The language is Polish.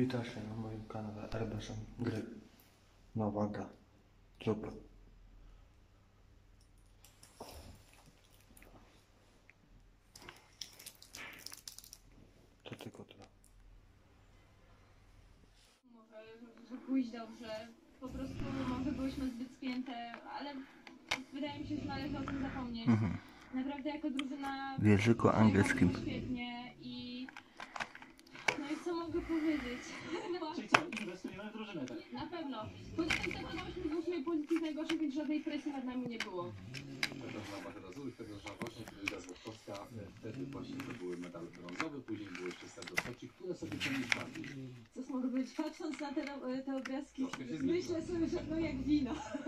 Witajcie na moim kanale RBSM Gry. Nowa gra. Super. To tylko tyle. Że pójść dobrze. Po prostu może byłyśmy zbyt spięte, ale wydaje mi się, że należy o tym zapomnieć. Naprawdę jako drużyna W języku angielskim. świetnie i no i co mogę powiedzieć? Czyli co, inwestujemy w drużynę, tak? Na pewno. Poza tym startowałyśmy w 8 pozycji najgorszej, więc żadnej presji nad nami nie było. Pewna Bachera Zulu, pewna właśnie Liga Złotowska, wtedy właśnie to były medale brązowe, później było jeszcze srebro Soczi, które sobie cenić bardziej. Cóż mogę powiedzieć, patrząc na te obrazki, Troszkę się myślę sobie, że no jak wino.